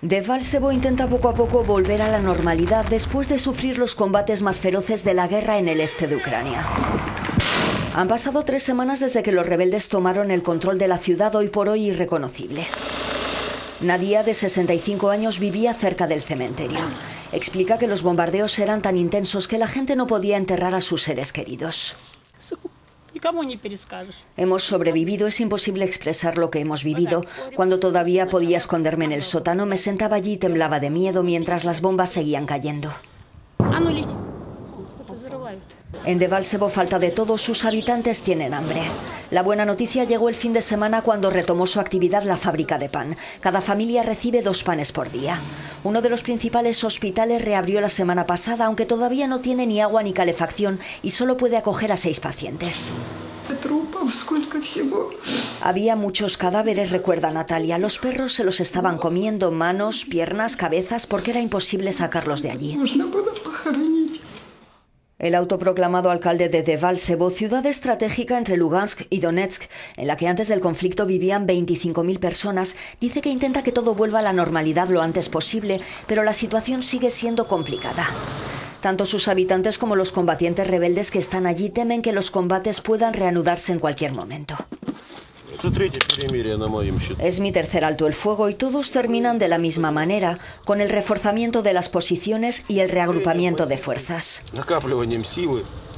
Debaltseve intenta poco a poco volver a la normalidad después de sufrir los combates más feroces de la guerra en el este de Ucrania. Han pasado 3 semanas desde que los rebeldes tomaron el control de la ciudad, hoy por hoy irreconocible. Nadia, de 65 años, vivía cerca del cementerio. Explica que los bombardeos eran tan intensos que la gente no podía enterrar a sus seres queridos. Hemos sobrevivido, es imposible expresar lo que hemos vivido. Cuando todavía podía esconderme en el sótano, me sentaba allí y temblaba de miedo mientras las bombas seguían cayendo. En Debaltseve falta de todo, sus habitantes tienen hambre. La buena noticia llegó el fin de semana cuando retomó su actividad la fábrica de pan. Cada familia recibe 2 panes por día. Uno de los principales hospitales reabrió la semana pasada, aunque todavía no tiene ni agua ni calefacción y solo puede acoger a 6 pacientes. Había muchos cadáveres, recuerda Natalia. Los perros se los estaban comiendo, manos, piernas, cabezas, porque era imposible sacarlos de allí. El autoproclamado alcalde de Debaltseve, ciudad estratégica entre Lugansk y Donetsk, en la que antes del conflicto vivían 25.000 personas, dice que intenta que todo vuelva a la normalidad lo antes posible, pero la situación sigue siendo complicada. Tanto sus habitantes como los combatientes rebeldes que están allí temen que los combates puedan reanudarse en cualquier momento. Es mi tercer alto el fuego y todos terminan de la misma manera, con el reforzamiento de las posiciones y el reagrupamiento de fuerzas.